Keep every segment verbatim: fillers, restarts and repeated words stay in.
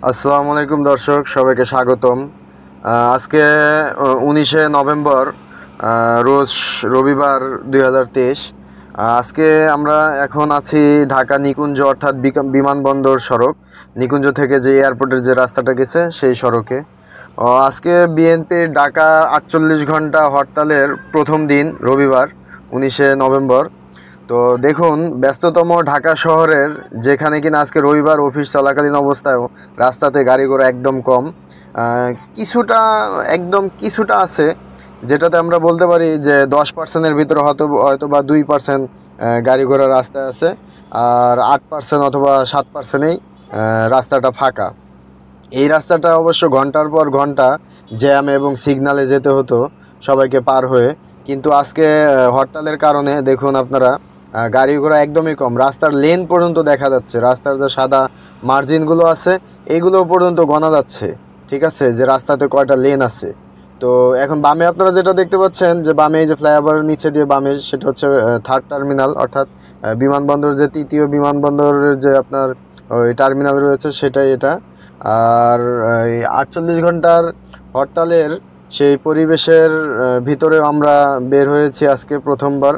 আসসালামু আলাইকুম দর্শক, সবাইকে স্বাগতম। আজকে উনিশে নভেম্বর, রোজ রবিবার দুই হাজার তেইশ। আজকে আমরা এখন আছি ঢাকা নিকুঞ্জ অর্থাৎ বিমানবন্দর সড়ক, নিকুঞ্জ থেকে যে এয়ারপোর্টের যে রাস্তাটা গেছে সেই সড়কে। আজকে বিএনপির ঢাকা আটচল্লিশ ঘন্টা হরতালের প্রথম দিন, রবিবার উনিশে নভেম্বর। তো দেখুন, ব্যস্ততম ঢাকা শহরের যেখানে কিনা আজকে রবিবার অফিস চলাকালীন অবস্থায়ও রাস্তাতে গাড়ি ঘোড়া একদম কম। কিছুটা একদম কিছুটা আছে, যেটাতে আমরা বলতে পারি যে দশ পার্সেন্টের ভিতরে হয়তো হয়তো বা দুই পার্সেন্ট গাড়ি ঘোড়া রাস্তায় আছে, আর আট পার্সেন্ট অথবা সাত পার্সেন্টেই রাস্তাটা ফাঁকা। এই রাস্তাটা অবশ্য ঘন্টার পর ঘন্টা জ্যাম এবং সিগনালে যেতে হতো সবাইকে পার হয়ে, কিন্তু আজকে হরতালের কারণে দেখুন আপনারা গাড়ি ঘোড়া একদমই কম। রাস্তার লেন পর্যন্ত দেখা যাচ্ছে, রাস্তার যে সাদা মার্জিনগুলো আছে এইগুলো পর্যন্ত গোনা যাচ্ছে, ঠিক আছে, যে রাস্তাতে কয়টা লেন আছে। তো এখন বামে আপনারা যেটা দেখতে পাচ্ছেন, যে বামে এই যে ফ্লাইওভারের নিচে দিয়ে বামে, সেটা হচ্ছে থার্ড টার্মিনাল, অর্থাৎ বিমানবন্দর যে তৃতীয় বিমানবন্দরের যে আপনার ওই টার্মিনাল রয়েছে সেটাই এটা। আর এই আটচল্লিশ ঘন্টার হরতালের সেই পরিবেশের ভিতরেও আমরা বের হয়েছি আজকে প্রথমবার,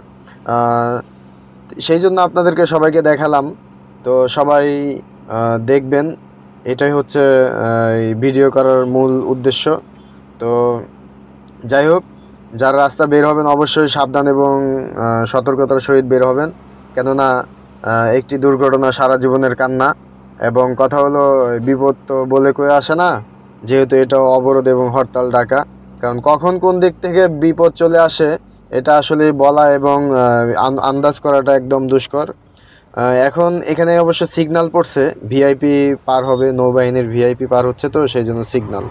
সেই জন্য আপনাদেরকে সবাইকে দেখালাম। তো সবাই দেখবেন, এটাই হচ্ছে এই ভিডিও করার মূল উদ্দেশ্য। তো যাই হোক, যারা রাস্তা বের হবেন অবশ্যই সাবধান এবং সতর্কতার সহিত বের হবেন, কেননা একটি দুর্ঘটনা সারা জীবনের কান্না। এবং কথা হলো, বিপদ তো বলে কয়ে আসে না, যেহেতু এটা অবরোধ এবং হরতাল ডাকা, কারণ কখন কোন দিক থেকে বিপদ চলে আসে এটা আসলে বলা এবং আন্দাজ করাটা একদম দুষ্কর। এখন এখানে অবশ্য সিগন্যাল পড়ছে, ভিআইপি পার হবে, নৌবাহিনীর ভিআইপি পার হচ্ছে, তো সেই জন্য সিগন্যাল।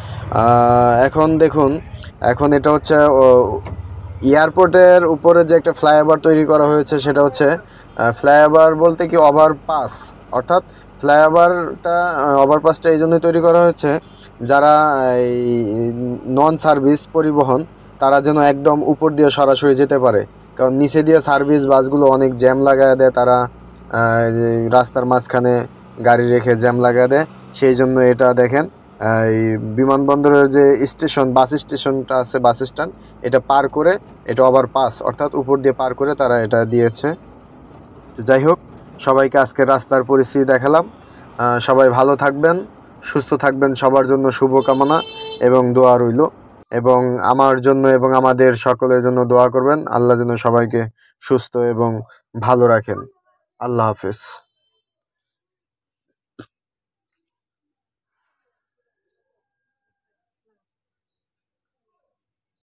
এখন দেখুন, এখন এটা হচ্ছে এয়ারপোর্টের উপরে যে একটা ফ্লাইওভার তৈরি করা হয়েছে, সেটা হচ্ছে ফ্লাইওভার বলতে কি ওভারপাস, অর্থাৎ ফ্লাইওভারটা ওভারপাসটা এই জন্যই তৈরি করা হয়েছে যারা এই নন সার্ভিস পরিবহন তারা যেন একদম উপর দিয়ে সরাসরি যেতে পারে, কারণ নিচে দিয়ে সার্ভিস বাসগুলো অনেক জ্যাম লাগায় দেয়, তারা রাস্তার মাঝখানে গাড়ি রেখে জ্যাম লাগায় দেয়। সেই জন্য এটা দেখেন, এই বিমানবন্দরের যে স্টেশন, বাস স্টেশনটা আছে, বাস স্ট্যান্ড, এটা পার করে, এটা ওভারপাস অর্থাৎ উপর দিয়ে পার করে তারা এটা দিয়েছে। তো যাই হোক, সবাইকে আজকে রাস্তার পরিস্থিতি দেখালাম। সবাই ভালো থাকবেন, সুস্থ থাকবেন, সবার জন্য শুভকামনা এবং দোয়া রইল। এবং আমার জন্য এবং আমাদের সকলের জন্য দোয়া করবেন, আল্লাহ যেন সবাইকে সুস্থ এবং ভালো রাখেন। আল্লাহ হাফেজ।